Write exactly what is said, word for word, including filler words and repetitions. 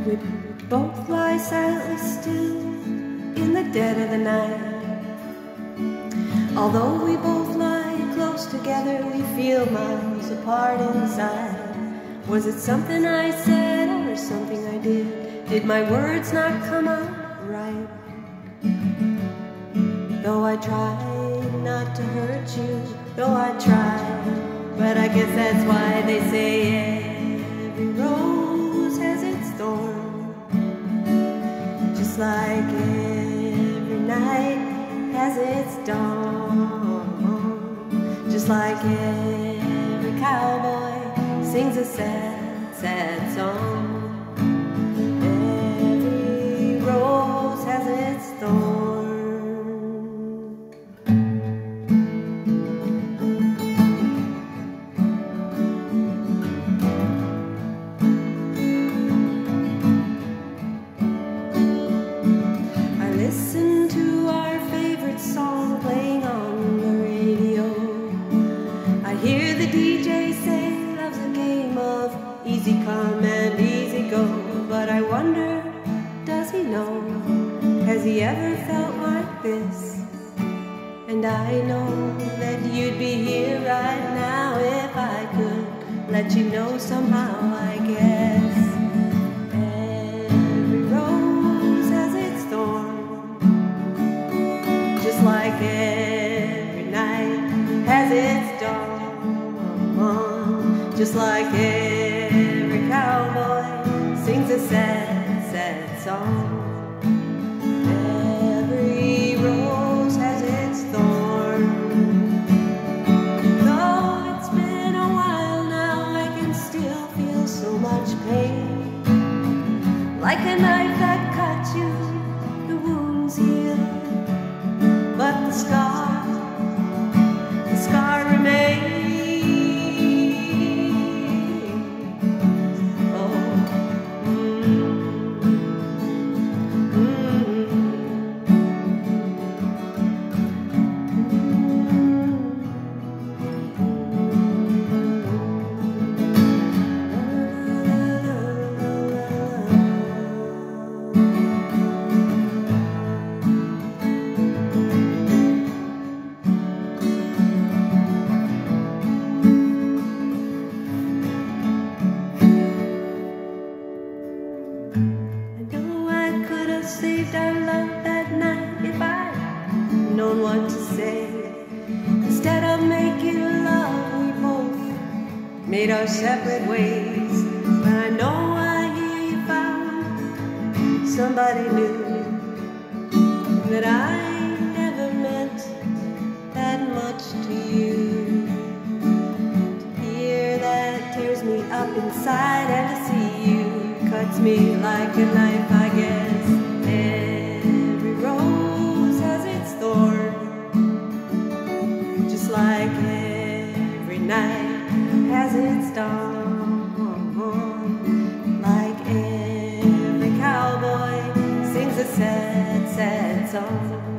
We both lie silently still in the dead of the night. Although we both lie close together, we feel miles apart inside. Was it something I said or something I did? Did my words not come out right? Though I tried not to hurt you, though I tried, but I guess that's why they say every rose has its thorn. Just like every night has its dawn. Just like every cowboy sings a sad, sad song. Every rose has its thorn. I listen to our favorite song playing on the radio. I hear the D J say love's a game of easy come and easy go. But I wonder, does he know? Has he ever felt like this? And I know that you'd be here right now if I could let you know somehow, I guess. Every rose has its thorn. Just like every night has its dawn. Just like every cowboy sings a sad, sad song. Every rose has its thorn. Though it's been a while now, I can still feel so much pain. Like a knife that cut you, the wounds heal, but the scar, the scar remains. Saved our love that night if I'd known what to say. Instead of making love, we both made our separate ways. But I know I hear you found somebody new, that I never meant that much to you. To hear that tears me up inside, and to see you cuts me like a knife, I guess. Every rose has its thorn. Just like every night has its dawn. Like every cowboy sings a sad, sad song.